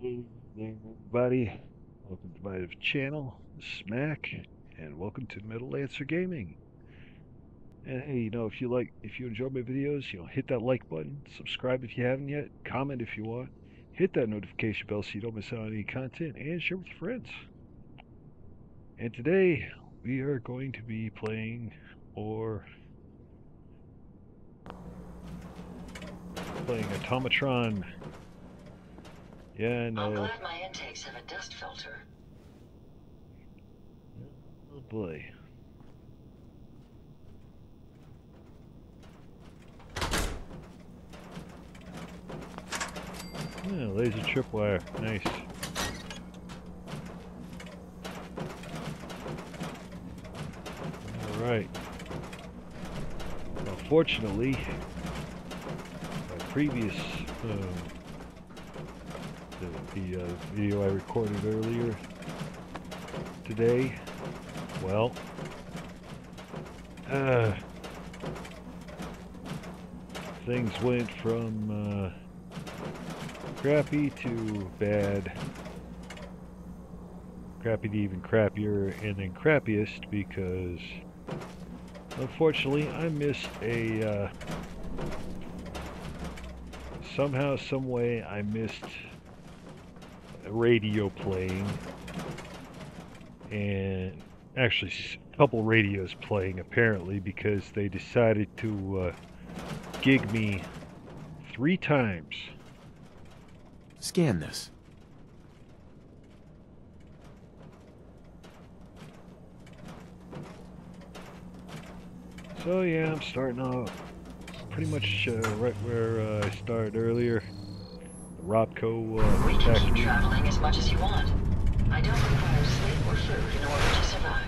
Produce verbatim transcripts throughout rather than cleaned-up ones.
Hey there, everybody. Welcome to my channel, Smack, and welcome to Metal Lancer Gaming. And hey, you know, if you like, if you enjoy my videos, you know, hit that like button, subscribe if you haven't yet, comment if you want, hit that notification bell so you don't miss out on any content, and share with your friends. And today, we are going to be playing, or playing Automatron. Yeah, I know. I'm glad my intakes have a dust filter. Oh boy. Yeah, laser tripwire. Nice. Alright. Well, fortunately, my previous uh, the, the uh, video I recorded earlier today, well, uh, things went from uh, crappy to bad, crappy to even crappier, and then crappiest because unfortunately I missed a uh, somehow, some way I missed a radio playing, and actually a couple radios playing apparently, because they decided to uh, gig me three times. Scan this. So yeah, I'm starting off pretty much uh, right where uh, I started earlier. The Robco uh, We can factory. keep traveling as much as you want. I don't require sleep or food in order to survive.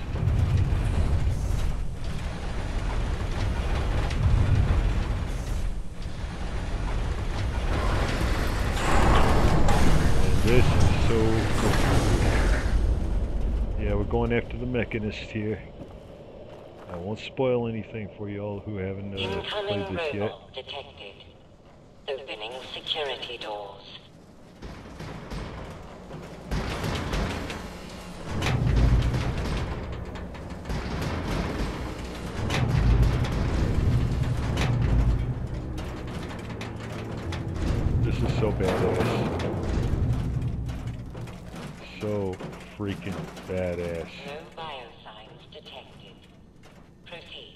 This is so cool. Yeah, we're going after the Mechanist here. I won't spoil anything for you all who haven't uh, played this yet. Detected. Opening security doors. This is so badass. So freaking badass. No biosigns detected. Proceed.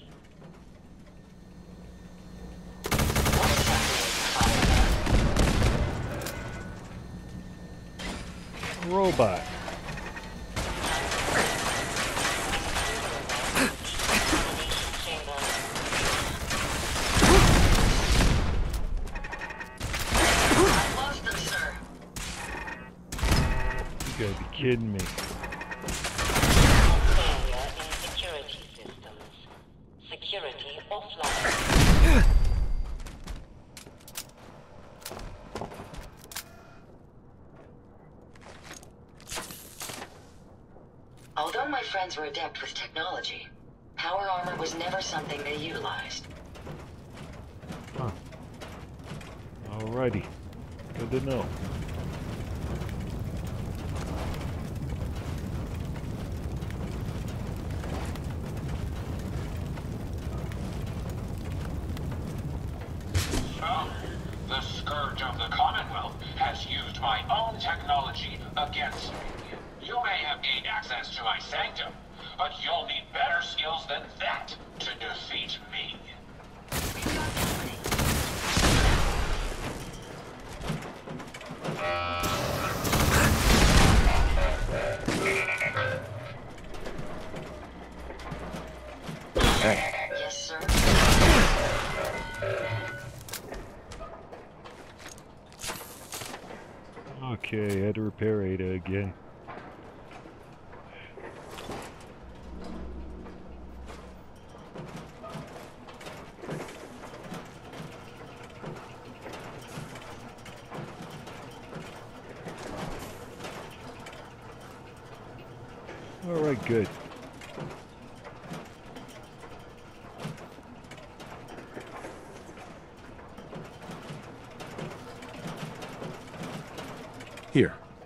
Robot. I lost them, sir. You gotta be kidding me. Failure in security systems. Security offline. Although my friends were adept with technology, power armor was never something they utilized. Huh. Alrighty. Good to know. So, the Scourge of the Commonwealth has used my own technology against me. You may have gained access to my sanctum, but you'll need better skills than that to defeat me. Yes, sir. Okay, I had to repair Ada again. Alright, good. Here,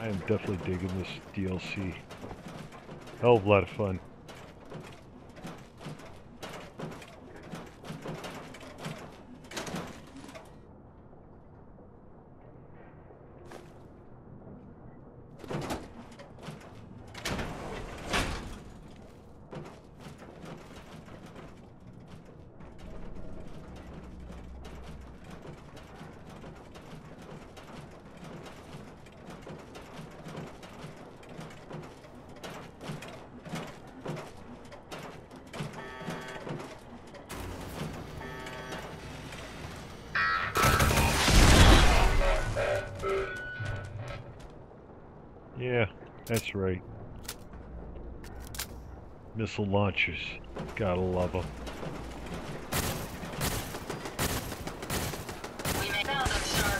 I am definitely digging this D L C. Hell of a lot of fun. Yeah, that's right. Missile launchers. Gotta love them. We may found them, sir.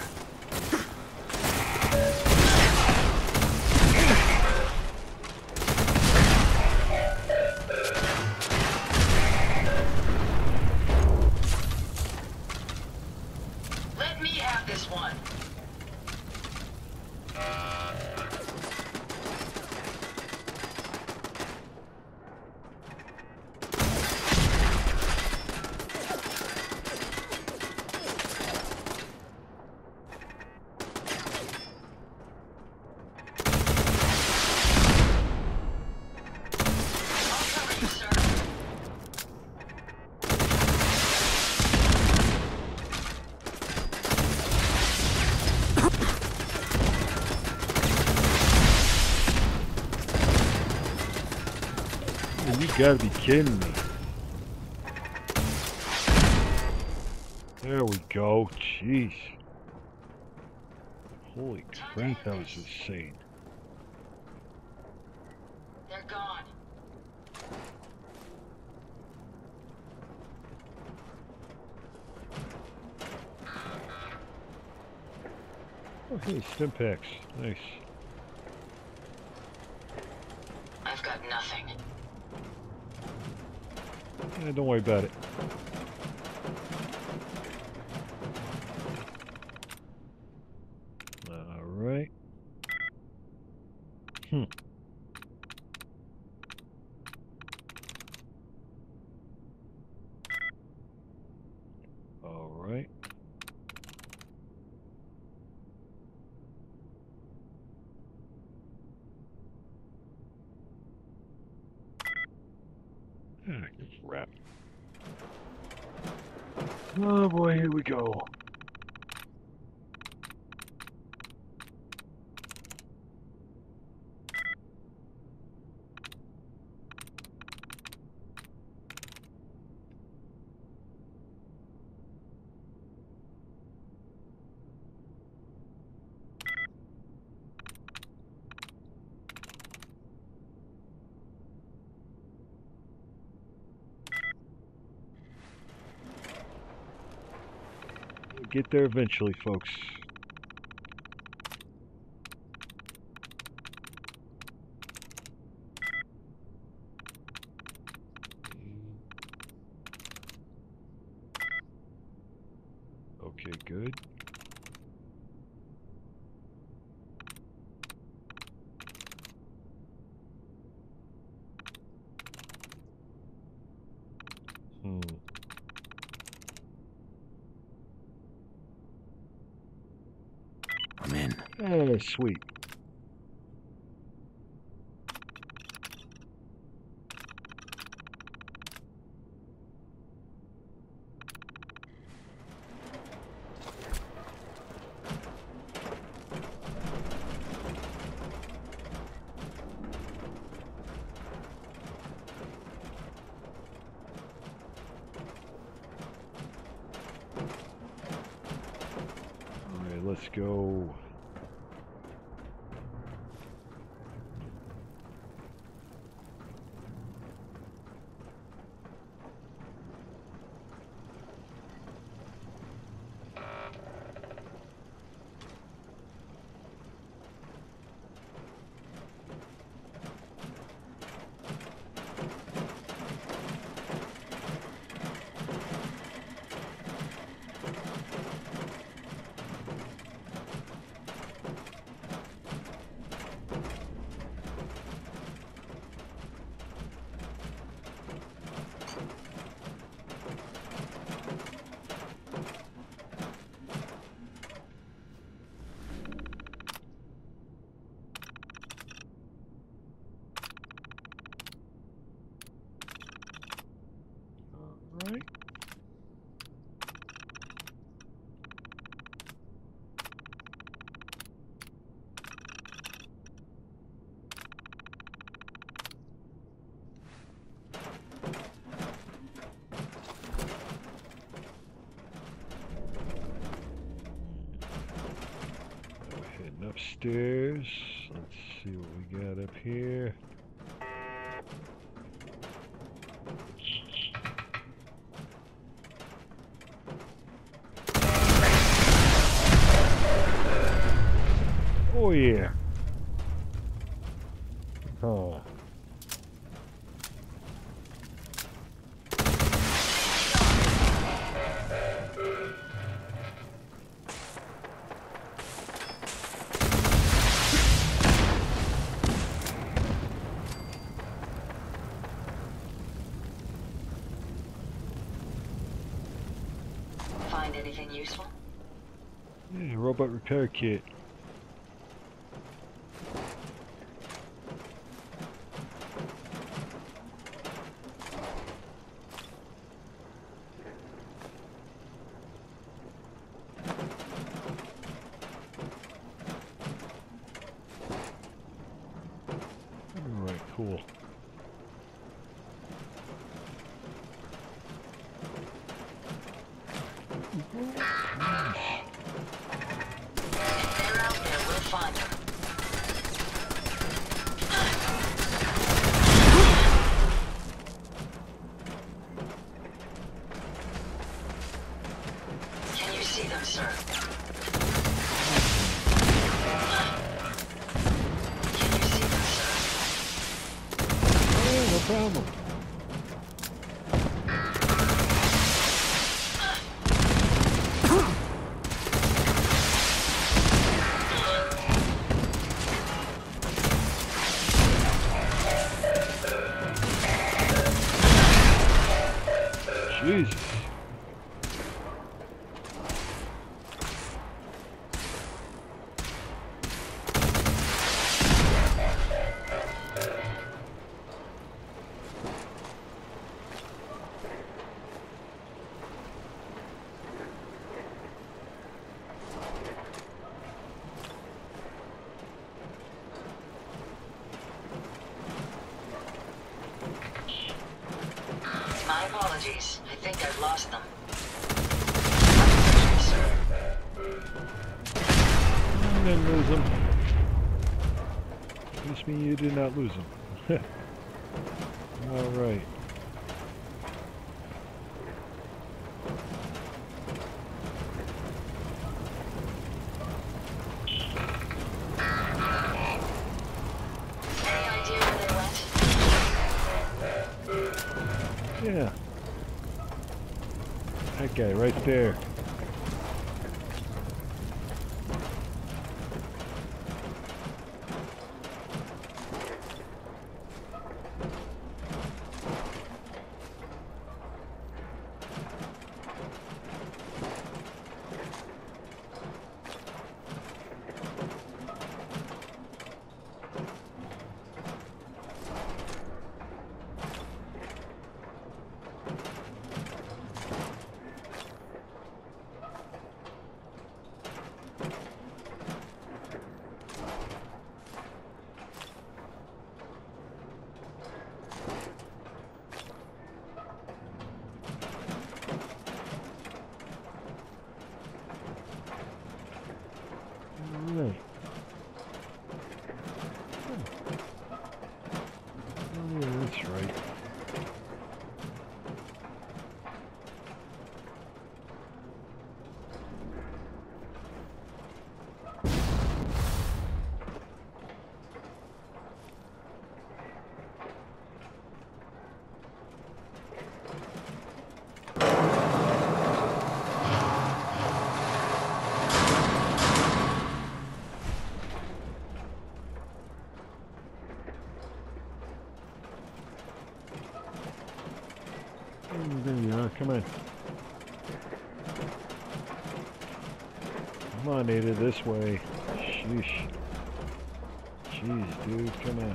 Let me have this one. You gotta be kidding me. There we go. Jeez. Holy crap, that was insane. They're gone. Oh, hey, stim packs. Nice. I've got nothing. Eh, don't worry about it. Alright. Hmm. Alright. Ah, crap. Oh boy, here we go. We'll get there eventually, folks. Okay, good. Hmm. I'm in. Oh, sweet. Alright, let's go. upstairs. Let's see what we got up here. Oh yeah. Oh. Find anything useful? Yeah, robot repair kit. Alright, cool. Nice. If they're out there, we'll find them. Can you see them, sir? Can you see them, sir? Yeah, no problem. Jesus. My apologies. I think I've lost them. I didn't lose them. Excuse me, you did not lose them. Alright. Any idea where they went? Yeah. That guy right there. Alright. Oh yeah, that's right. Oh, there you are, come on. Come on, Ada, this way. Sheesh. Jeez, dude, come on.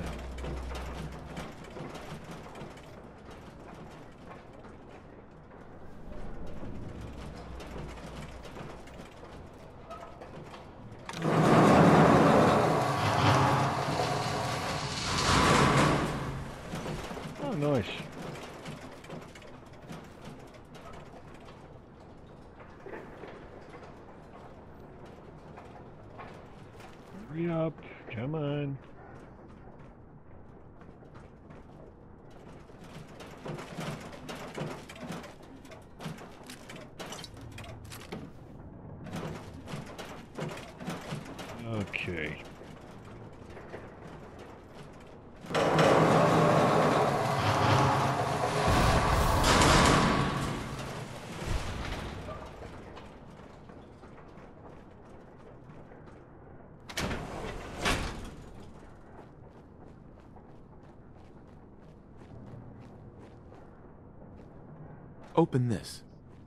Oh, nice. Hurry up. up. Come on. Okay. Open this.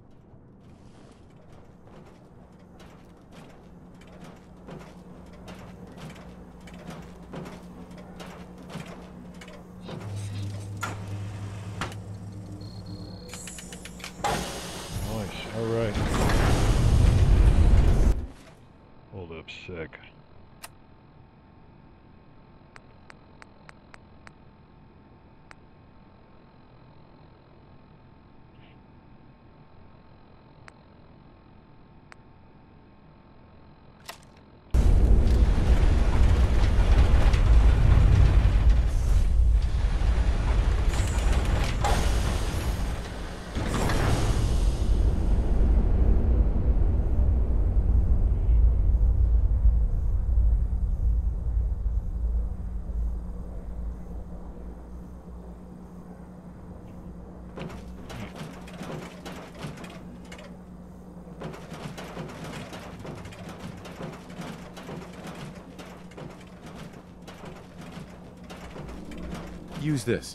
Nice. All right. Hold up a sec. Use this.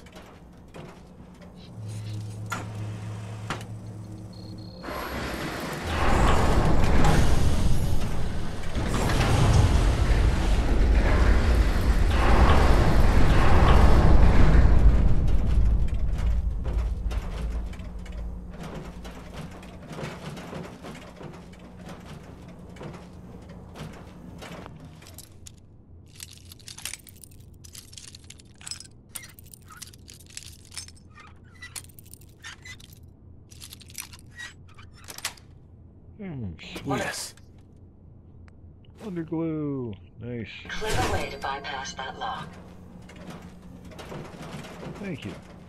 Mm, sweet. Yes. Underglue. Nice. Clever way to bypass that lock. Thank you.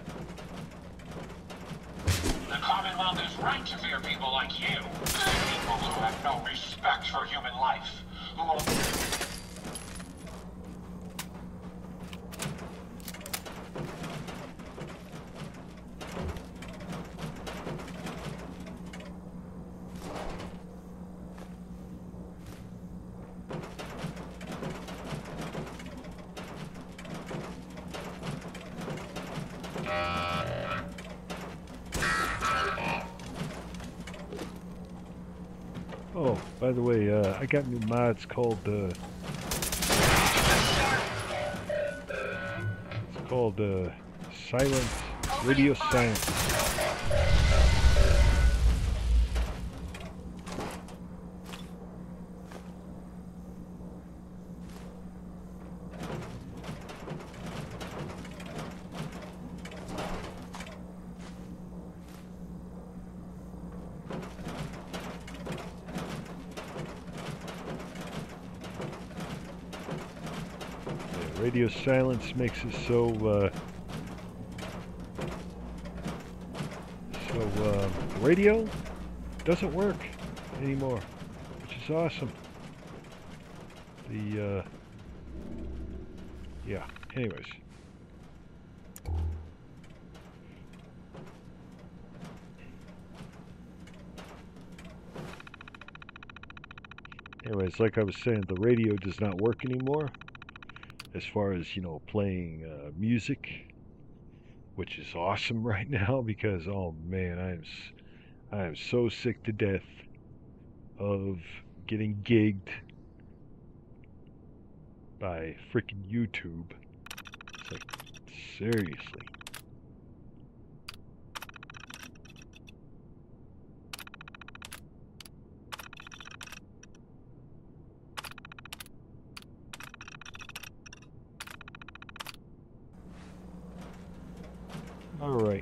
The Commonwealth is right to fear people like you. People who have no respect for human life. Who will... Oh, by the way, uh, I got new mods called, uh... It's called, uh... Silence... Radio Silence. Radio silence makes it so, uh, so, uh, radio doesn't work anymore, which is awesome. The, uh, yeah, anyways. Anyways, like I was saying, the radio does not work anymore. As far as, you know, playing uh, music, which is awesome right now because, oh man, I am, I am so sick to death of getting gigged by freaking YouTube. It's like, seriously. All right.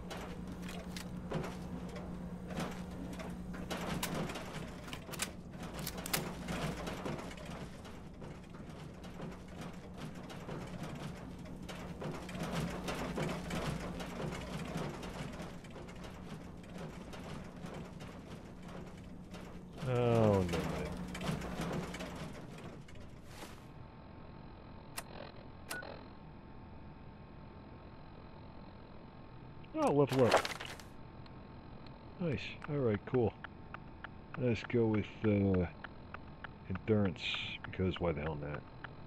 Oh, level up. Nice. Alright, cool. Let's go with uh, endurance, because why the hell not?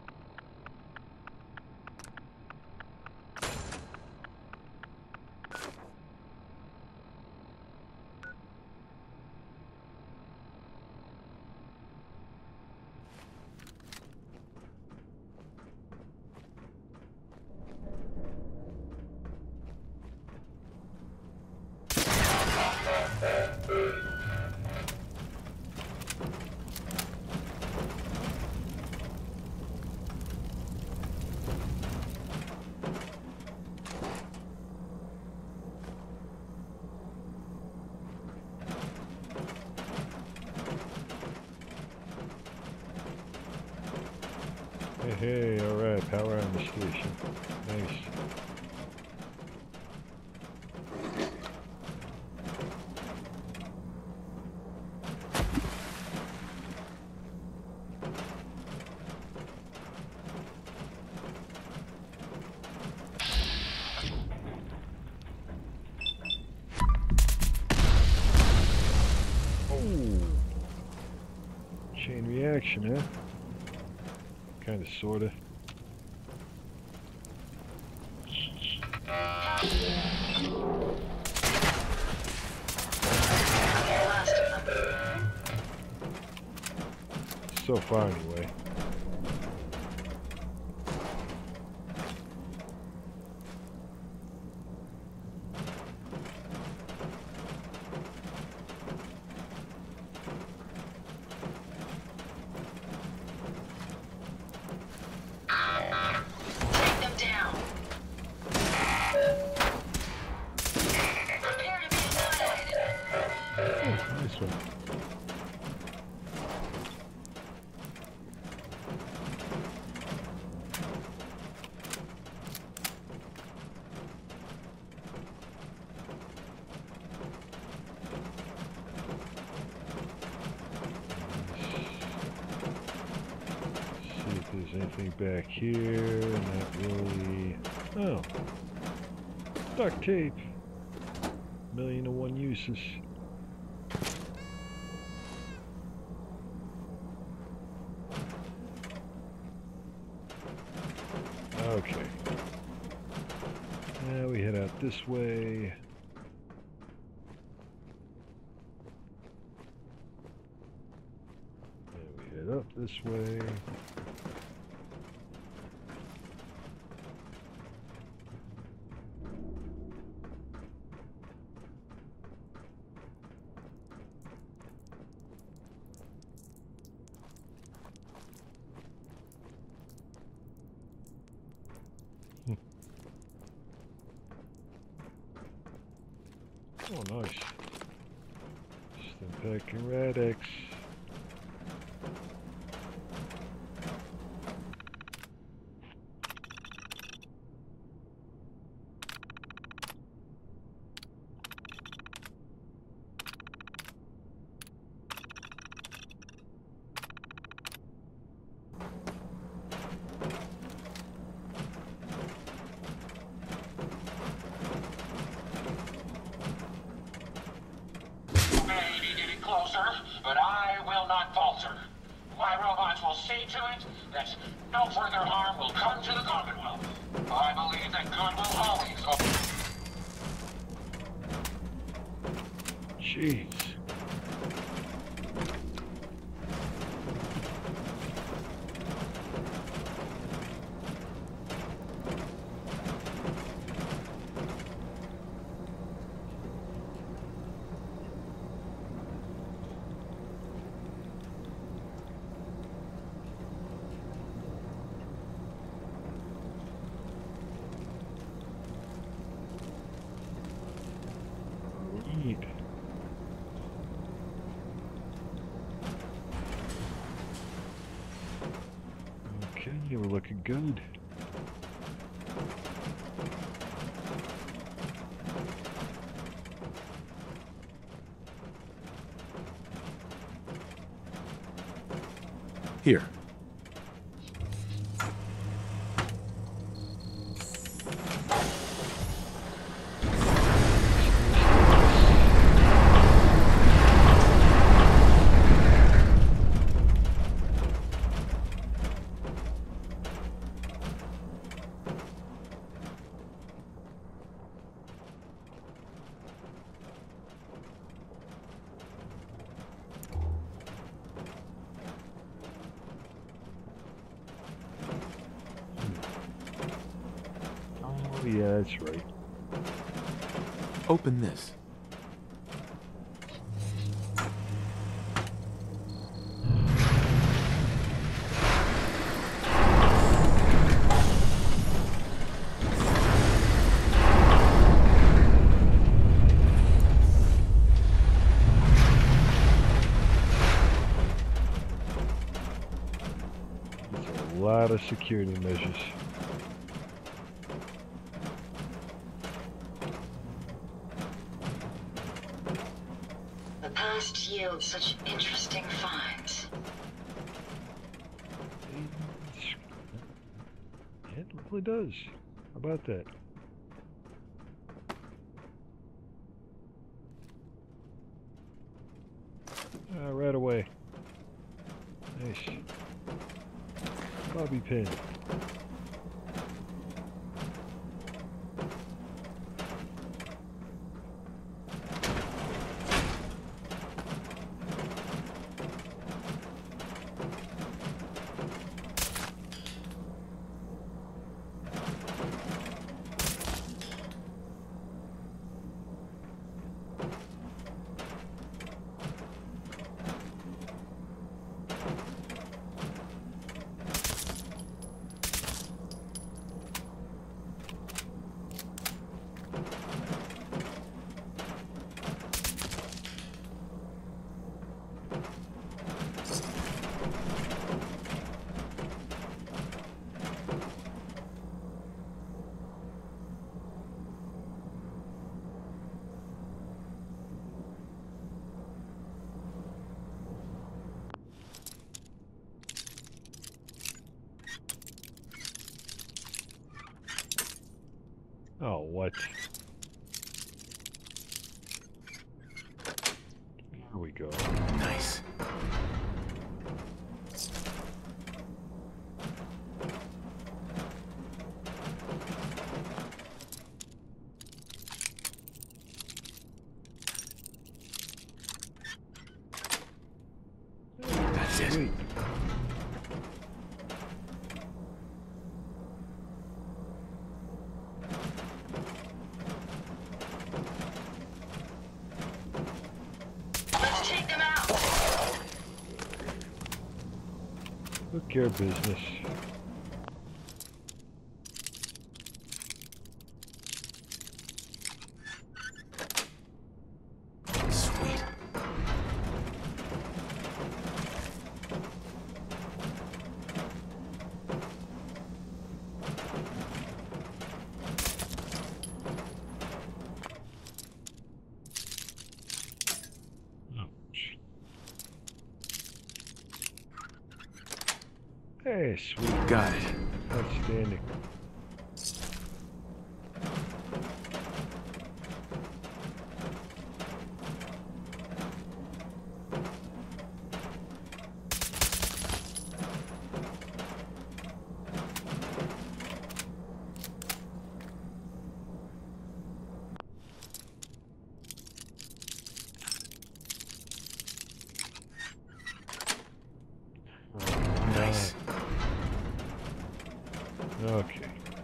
Hey, hey, alright, power on the station. Nice. Oh! Chain reaction, huh? Kinda, sorta. So far, anyway. Take them down. Prepare to be annihilated. Oh, nice one. See if there's anything back here. Not really. Oh. Duct tape. Million and one uses. Okay. Now we head out this way. And we head up this way. Oh, nice. Stimpack and Radix. But I will not falter. My robots will see to it that no further harm will come to the Commonwealth. I believe that good will always go. Jeez. Eat. Okay, we're looking good. Here. Yeah, that's right. Open this. A lot of security measures. The past yields such interesting finds. It really does. How about that? Uh, right away. Nice. Bobby pin. Oh, what? Here we go. Nice. That's it. Sweet. Let's take them out! Took care of business. Sweet. Ouch. Hey, sweet. Got it. Outstanding. Nice. Okay.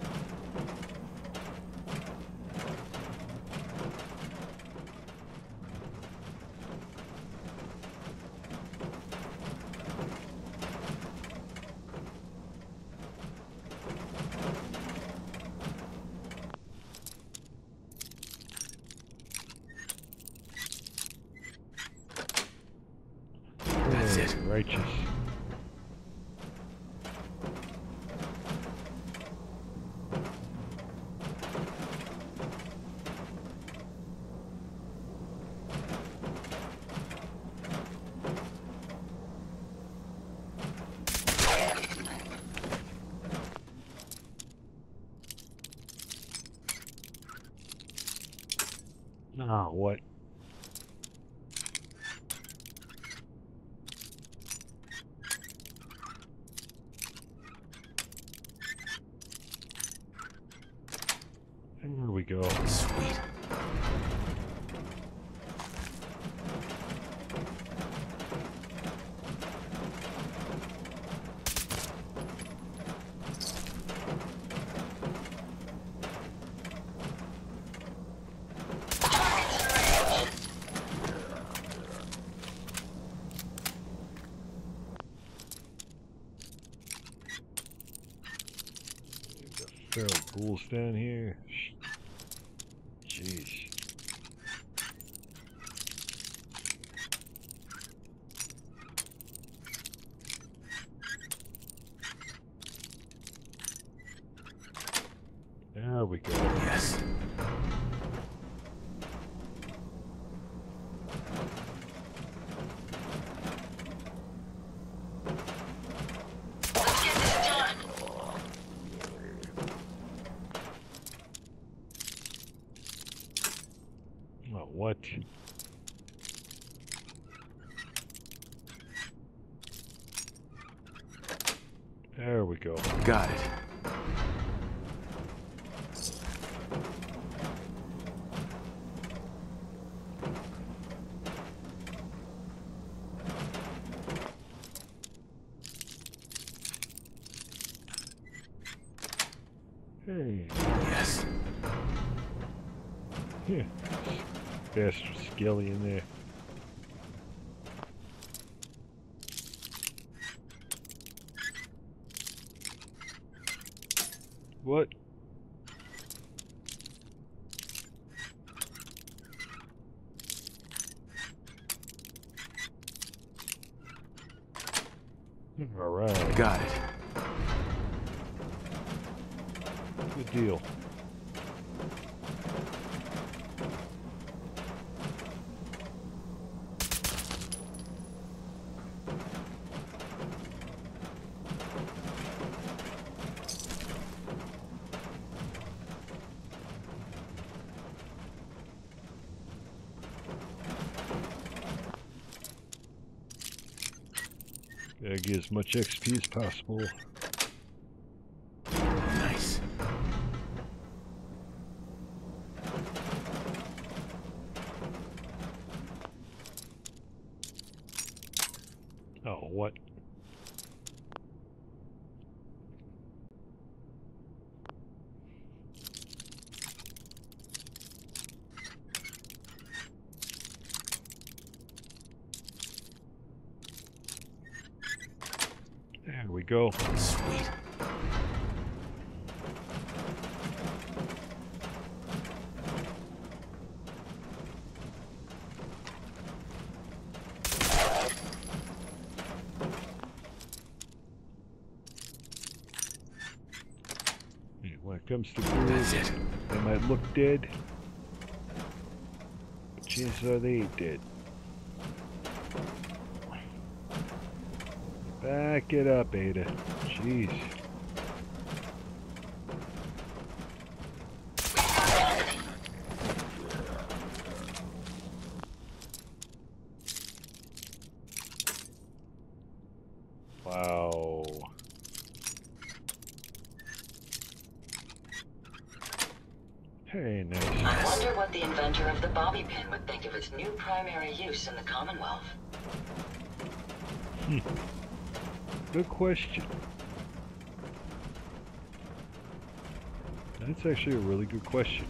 That's Oh, it. righteous. Ah, what? There we go. Sweet. feral ghouls down here. Jeez. There we go. Yes. Let's get this done. Oh, what? There we go. Got it. Hey. Yes. Yeah. Bastard skelly in there. What? All right. Got it. Good deal. Gotta get as much X P as possible. Nice. Oh, what? There we go. Sweet. When it comes to That's ghouls, it. they might look dead, but chances are they ain't dead. Back it up, Ada. Jeez. Wow. Hey, nice. I wonder what the inventor of the bobby pin would think of its new primary use in the Commonwealth. Hmm. Good question. That's actually a really good question.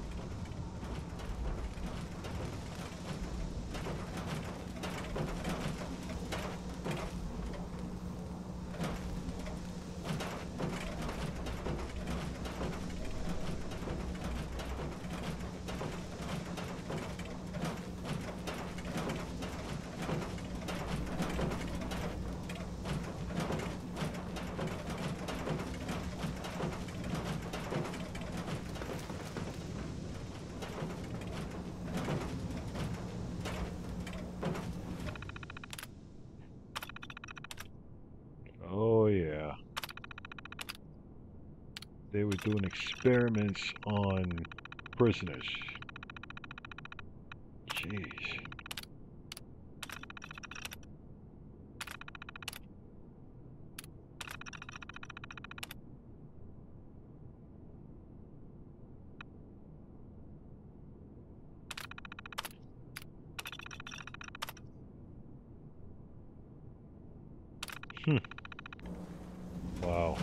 Oh yeah. They were doing experiments on prisoners. Jeez. Hmm. Wow.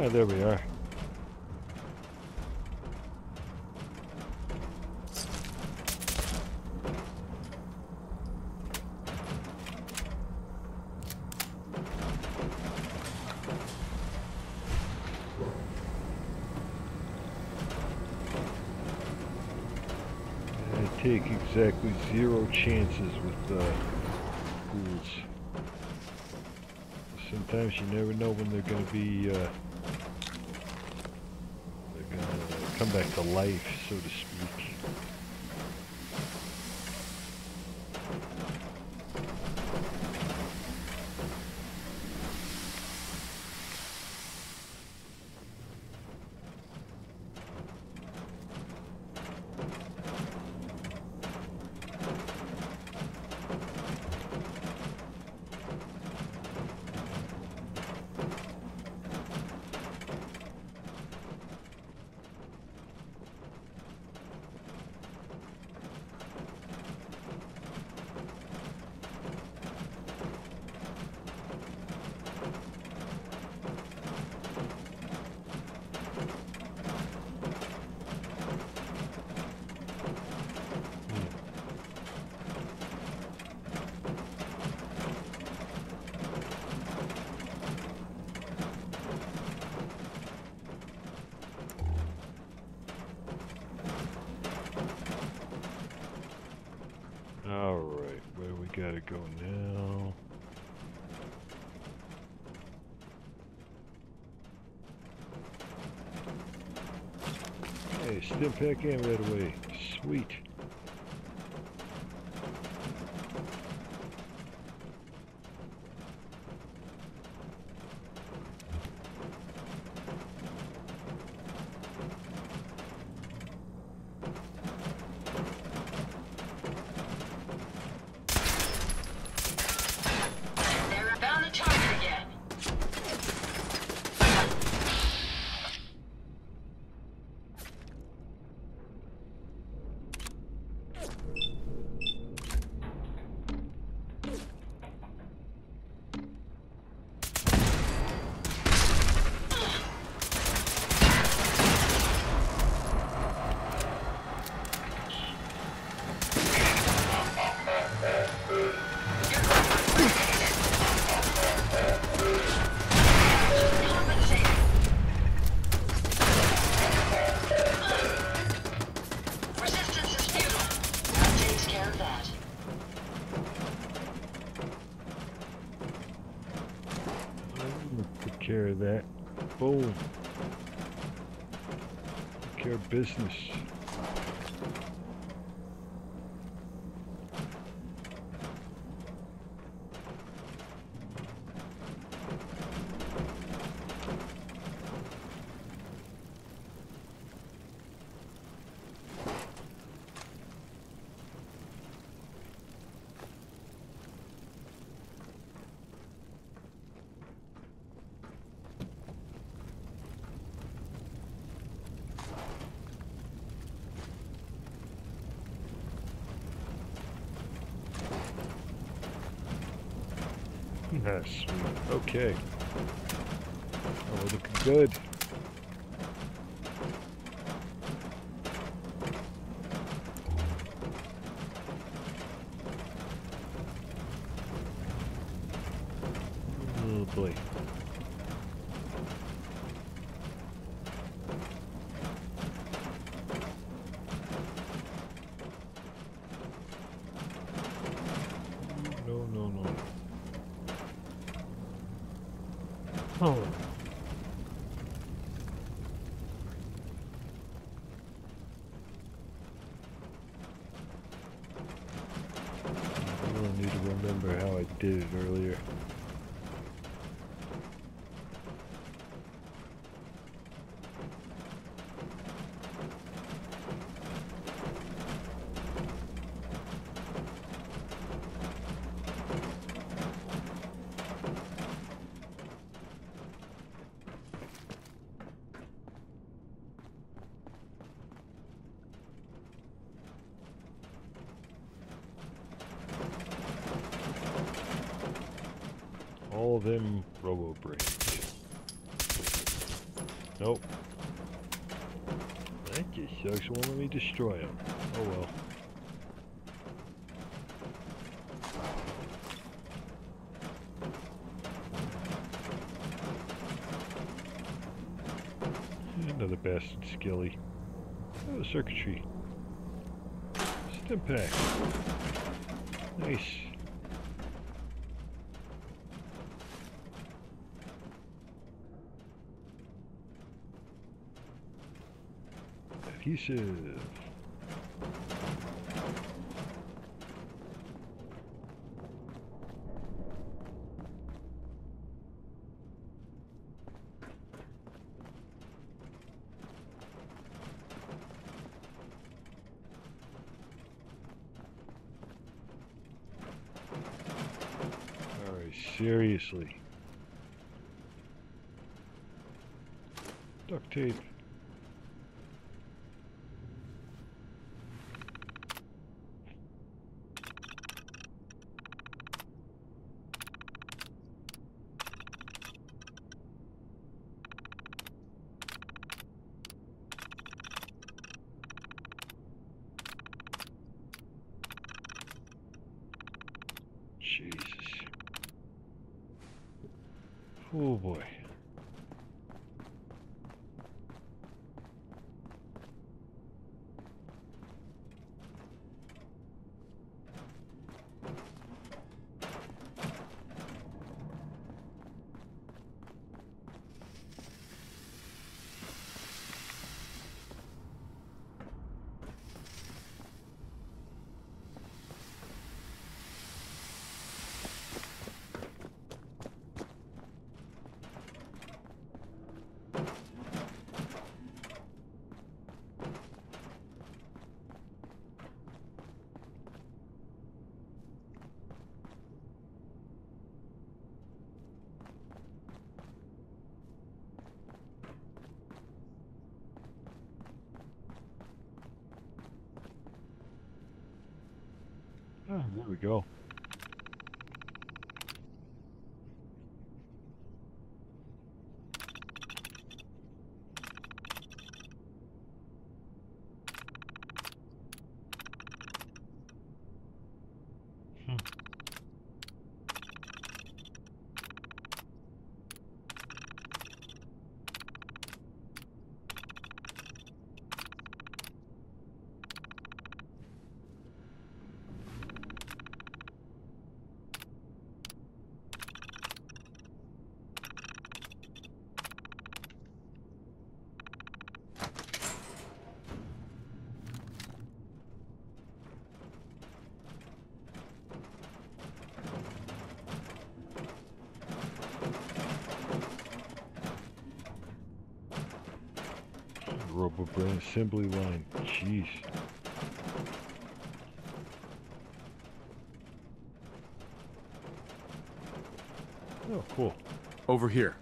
Ah, there we are. I take exactly zero chances with uh, ghouls. Sometimes you never know when they're going to be, uh, they're going to come back to life, so to speak. Alright, where we gotta go now? Hey, stim pack in right away. Sweet. They're found the target again. Resistance is futile. That takes care of that. I'm gonna take care of that. Boom. Take care of business. That's sweet. Okay. Oh, we're looking good. Oh boy. No, no, no. Oh. I don't need to remember how I did it earlier. All them robo brains. Nope. That just sucks. Won't let me destroy him. Oh well. Another bastard skilly. Oh, circuitry. Stim pack. Nice. Adhesive. Alright, seriously. Duct tape. Jesus. Oh boy. Oh, there we go. Hmm. Rubber brain assembly line. Jeez. Oh, cool. Over here.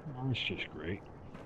Oh, that's just great.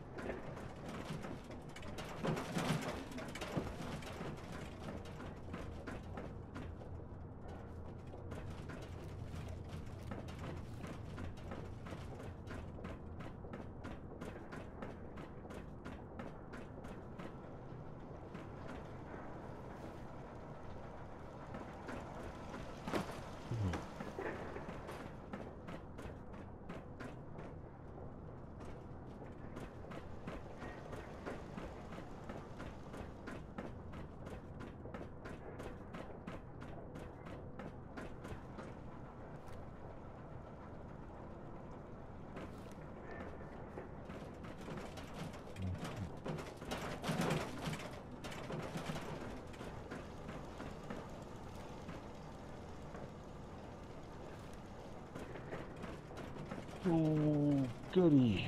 Oh, goody.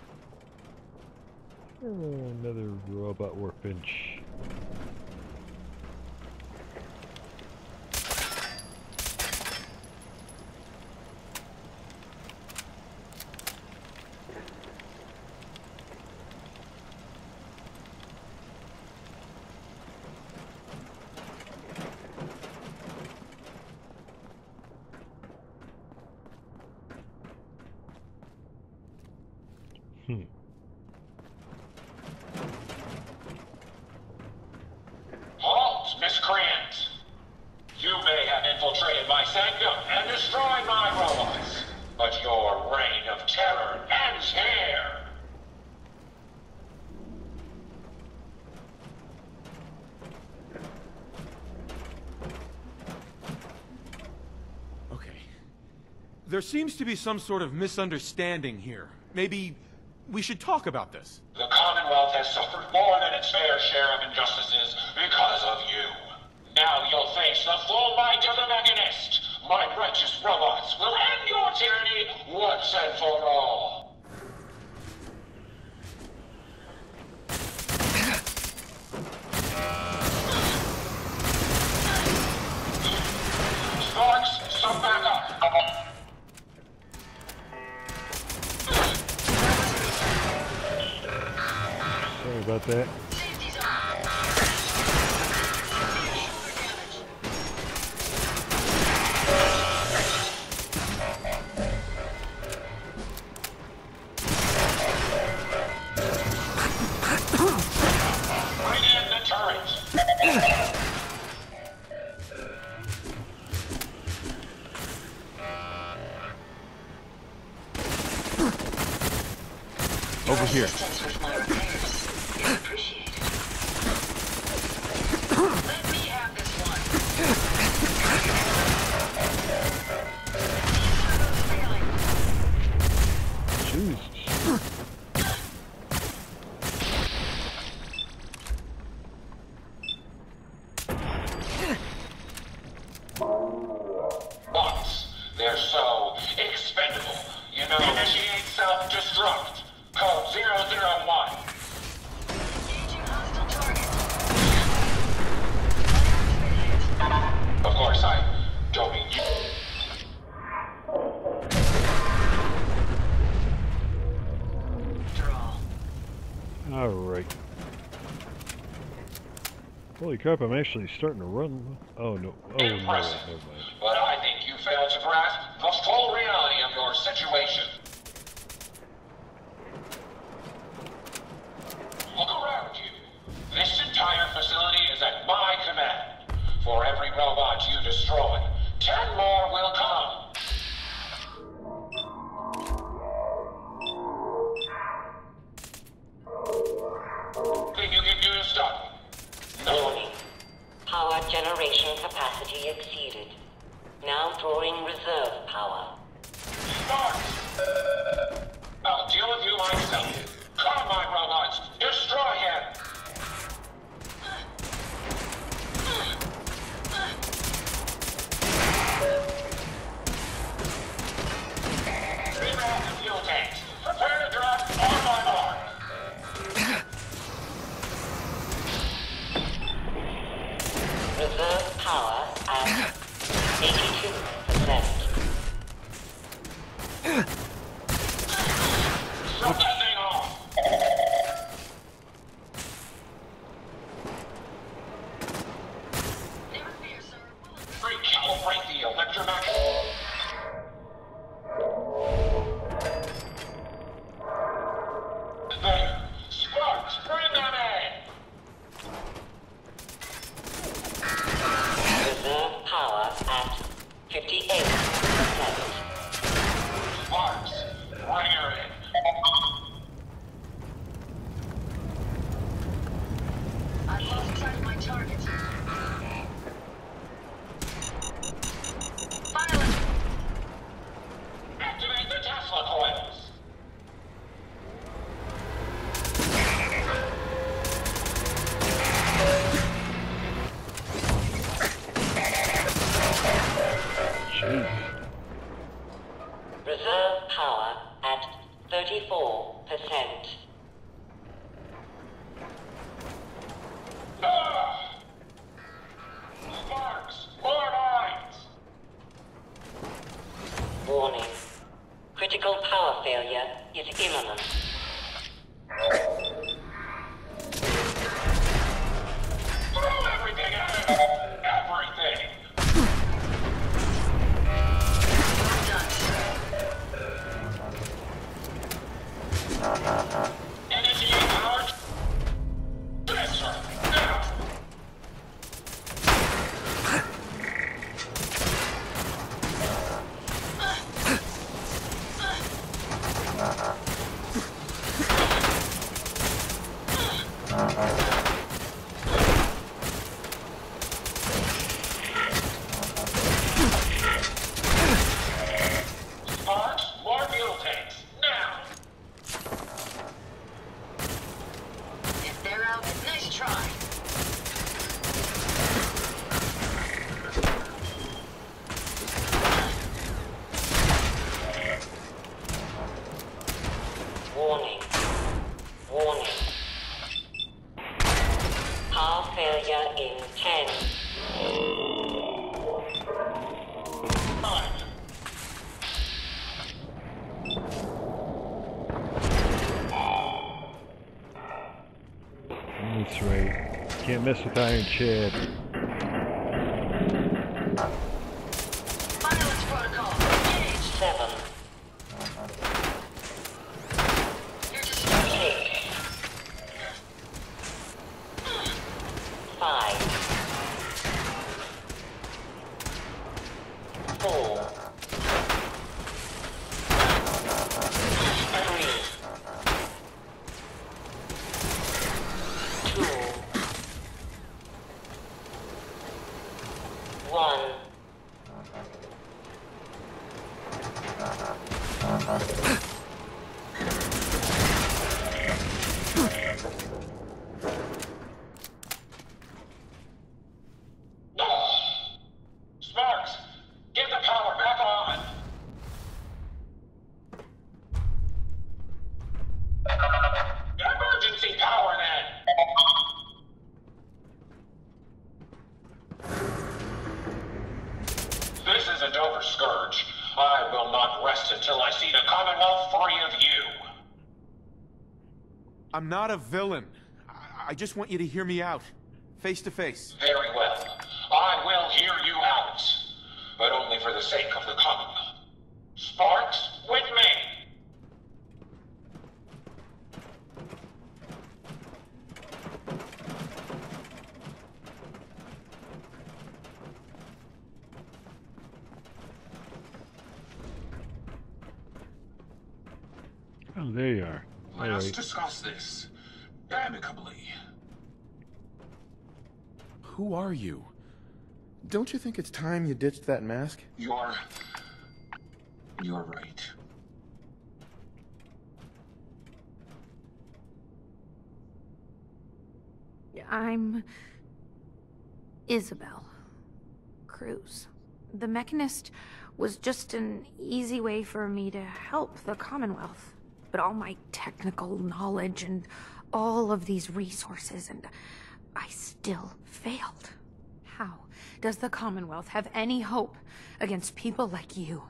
Oh, another robot workbench. Hmm. Halt, miscreant! You may have infiltrated my sanctum and destroyed my robots, but your reign of terror ends here! Okay. There seems to be some sort of misunderstanding here. Maybe we should talk about this. The Commonwealth has suffered more than its fair share of injustices because of you. Now you'll face the full might of the Mechanist. My righteous robots will end your tyranny once and for all. Sparks, some backup. Sorry about that. Bring in the turret. Over here. Assistance with my repairs is appreciated. Let me have this one. Jesus. Bots, they're so expendable. You know, initiate self-destruct. Code zero zero one. Engaging hostile target. Of course, I don't mean you. After all. Alright. Holy crap, I'm actually starting to run. Oh, no. Oh, no. Never mind. But I think you failed to grasp the full reality of your situation. Look around you. This entire facility is at my command. For every robot you destroy, ten more will come. Think you can do to stop me? Warning. Power generation capacity exceeded. Now drawing reserve power. Smart! I'll deal with you myself. Come, my robots! Destroy him! Clear out the fuel tanks. Prepare to drop on my mark. Reserve power at eighty-two percent. Power failure is imminent. Throw everything at him! Everything! Initiate power transfer! Now! Sparks, more fuel tanks! Now! If they're out, nice try. Warning. Warning. Power failure in ten. Five. That's right. Can't mess with Iron Chad. Violence protocol. Engage. Seven. You're distracted. Six. Five. Four. Three. Two. One. Sparks, get the power back on! Emergency power then! This is a Dover Scourge. I will not rest until I see the Commonwealth free of you. I'm not a villain. I, I just want you to hear me out. Face to face. Very well. I will hear you out. But only for the sake of the Commonwealth. Sparks, with me! Oh, there you are. Let All us right. discuss this amicably. Who are you? Don't you think it's time you ditched that mask? You're... You're right. I'm Isabel Cruz. The Mechanist was just an easy way for me to help the Commonwealth. But all my technical knowledge and all of these resources, and I still failed. How does the Commonwealth have any hope against people like you?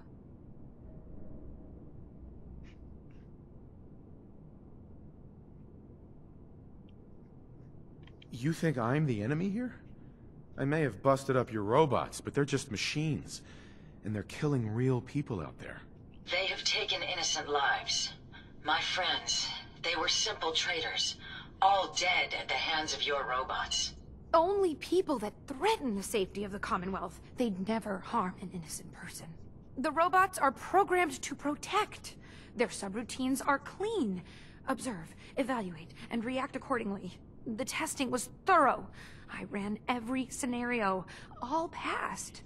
You think I'm the enemy here? I may have busted up your robots, but they're just machines. And they're killing real people out there. They have taken innocent lives. My friends, they were simple traitors, all dead at the hands of your robots. Only people that threaten the safety of the Commonwealth. They'd never harm an innocent person. The robots are programmed to protect. Their subroutines are clean. Observe, evaluate, and react accordingly. The testing was thorough. I ran every scenario. All passed.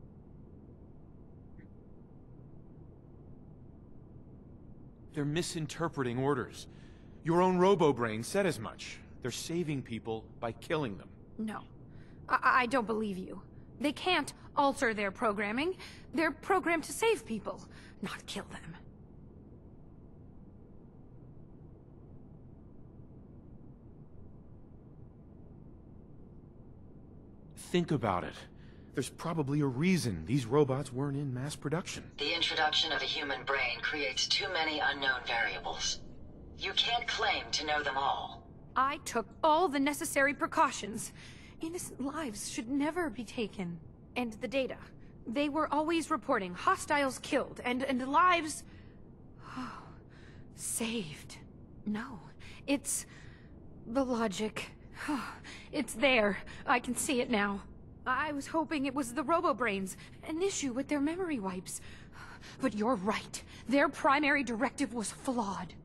They're misinterpreting orders. Your own robo-brain said as much. They're saving people by killing them. No. I, I don't believe you. They can't alter their programming. They're programmed to save people, not kill them. Think about it. There's probably a reason these robots weren't in mass production. The introduction of a human brain creates too many unknown variables. You can't claim to know them all. I took all the necessary precautions. Innocent lives should never be taken. And the data. They were always reporting hostiles killed and, and lives... saved. No, it's... the logic. It's there. I can see it now. I was hoping it was the robo-brains, an issue with their memory wipes. But you're right. Their primary directive was flawed.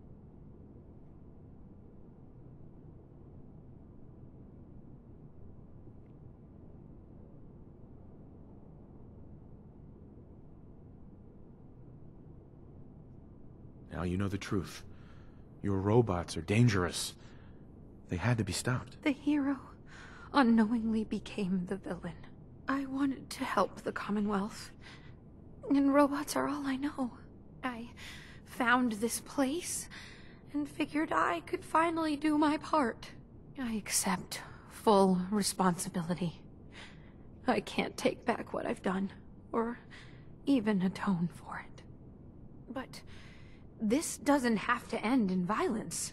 Now you know the truth. Your robots are dangerous. They had to be stopped. The hero unknowingly became the villain. I wanted to help the Commonwealth, and robots are all I know. I found this place and figured I could finally do my part. I accept full responsibility. I can't take back what I've done, or even atone for it. But this doesn't have to end in violence.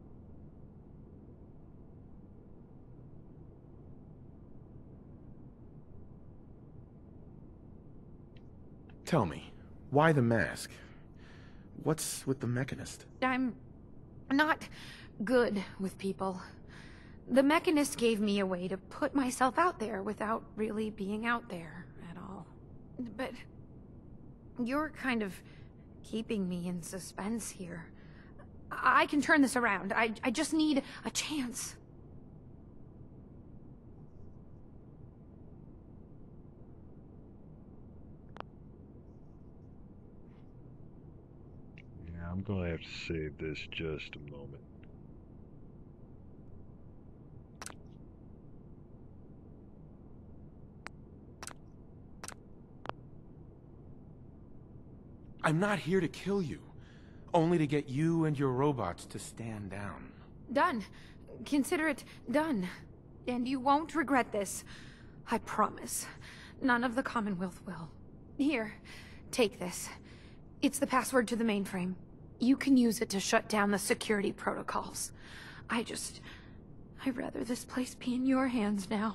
Tell me, why the mask? What's with the Mechanist? I'm not good with people. The Mechanist gave me a way to put myself out there without really being out there at all. But you're kind of keeping me in suspense here. I can turn this around. I, I just need a chance. Yeah, I'm gonna have to save this just a moment. I'm not here to kill you, only to get you and your robots to stand down. Done. Consider it done. And you won't regret this. I promise. None of the Commonwealth will. Here, take this. It's the password to the mainframe. You can use it to shut down the security protocols. I just... I'd rather this place be in your hands now.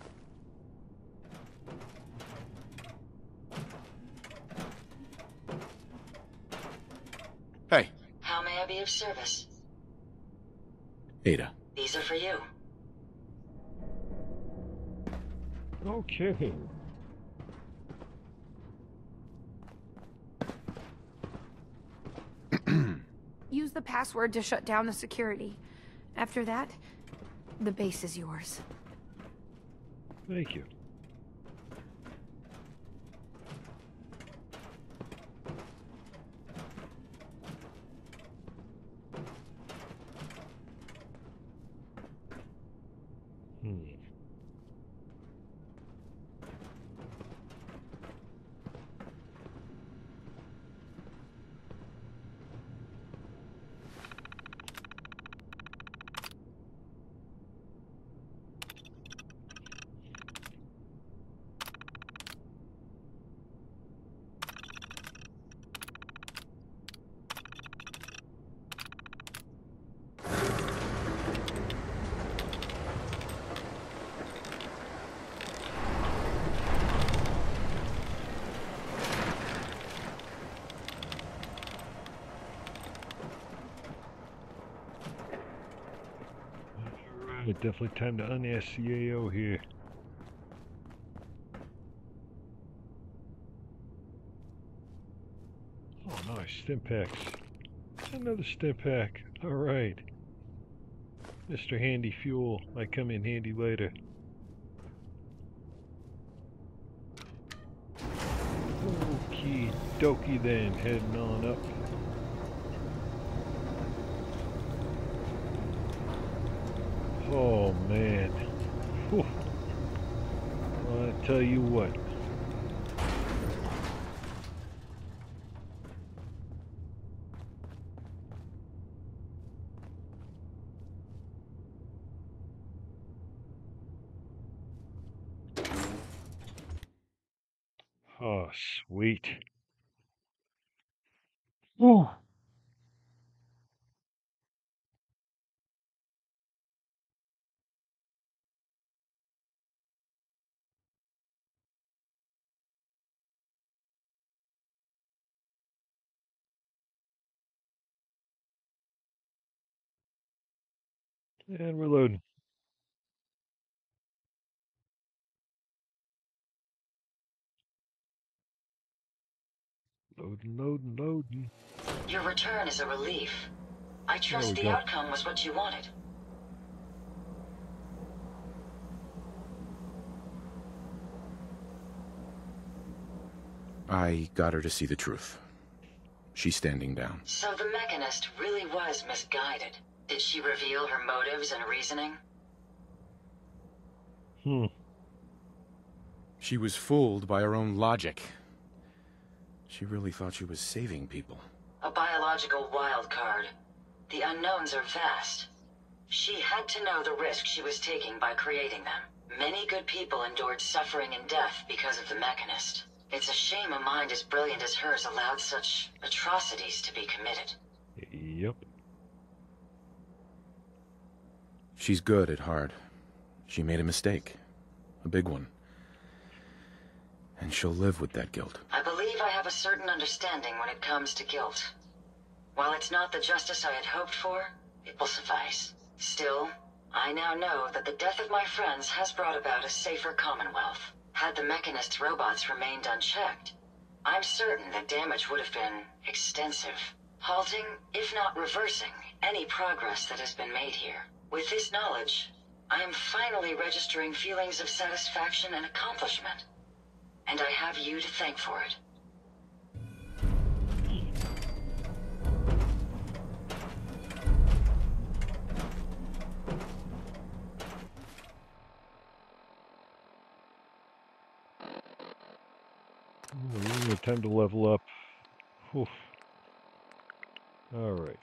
Hey. How may I be of service? Ada. These are for you. Okay. Use the password to shut down the security. After that, the base is yours. Thank you. Hmm. Alright, definitely time to unask the A O here. Oh nice, stim packs. Another stim pack. Alright. Mister Handy Fuel might come in handy later. Okie dokie then, heading on up. Oh man. Whew. Well, I tell you what. Oh, sweet. Oh. And we're loading. Loading, loading, loading. Your return is a relief. I There trust we the go. outcome was what you wanted. I got her to see the truth. She's standing down. So the Mechanist really was misguided. Did she reveal her motives and reasoning? Hmm. She was fooled by her own logic. She really thought she was saving people. A biological wild card. The unknowns are vast. She had to know the risk she was taking by creating them. Many good people endured suffering and death because of the Mechanist. It's a shame a mind as brilliant as hers allowed such atrocities to be committed. Yep. She's good at heart. She made a mistake. A big one. And she'll live with that guilt. I believe I have a certain understanding when it comes to guilt. While it's not the justice I had hoped for, it will suffice. Still, I now know that the death of my friends has brought about a safer Commonwealth. Had the Mechanist robots remained unchecked, I'm certain that damage would have been extensive, halting, if not reversing, any progress that has been made here. With this knowledge, I am finally registering feelings of satisfaction and accomplishment. And I have you to thank for it. Ooh, time to level up. Oof. All right.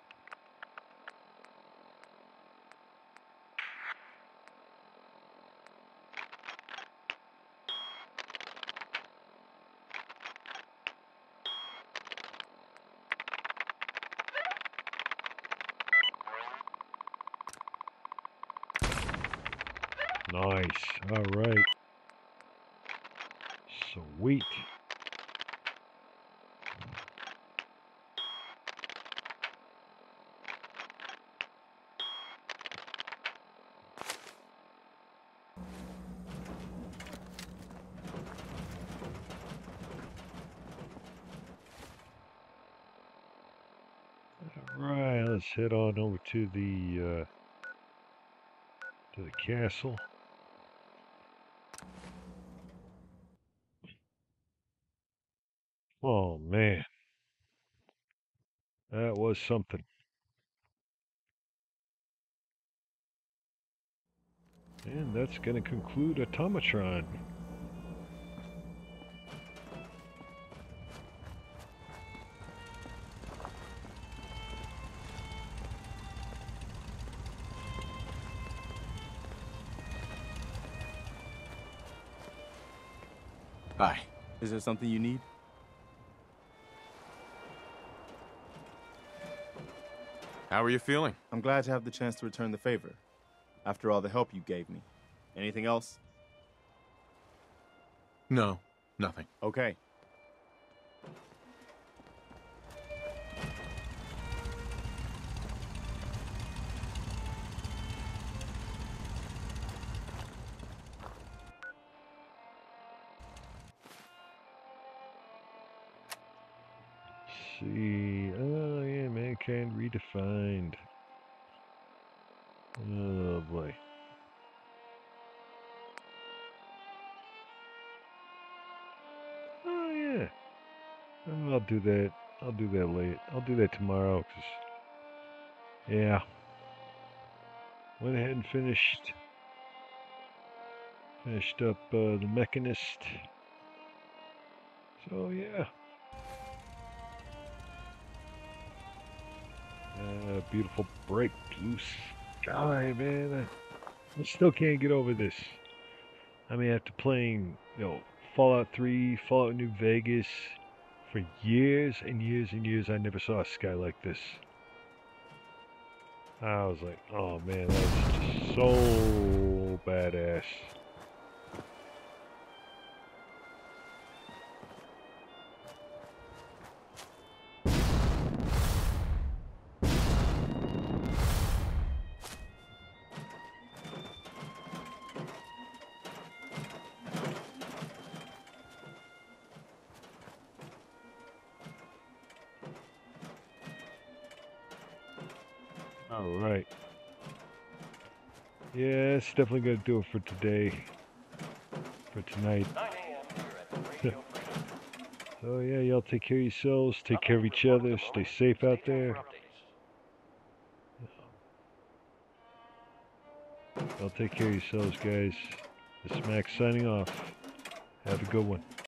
Nice. All right. Sweet. All right. Let's head on over to the uh, to the castle. Oh man, that was something. And that's going to conclude Automatron. Hi. Is there something you need? How are you feeling? I'm glad to have the chance to return the favor. After all the help you gave me. Anything else? No, nothing. Okay. See, oh yeah, mankind redefined. Oh boy. Oh yeah. Oh, I'll do that. I'll do that late. I'll do that tomorrow. Cause yeah, went ahead and finished finished up uh, the Mechanist. So yeah. Uh, beautiful bright blue sky, man. I, I still can't get over this. I mean, after playing, you know, Fallout three, Fallout New Vegas. For years and years and years, I never saw a sky like this. I was like, oh man, that's just so badass. All right. Yeah, it's definitely gonna do it for today. For tonight. So yeah, y'all take care of yourselves, take care of each other, stay safe out there. Y'all take care of yourselves, guys. This is Max signing off. Have a good one.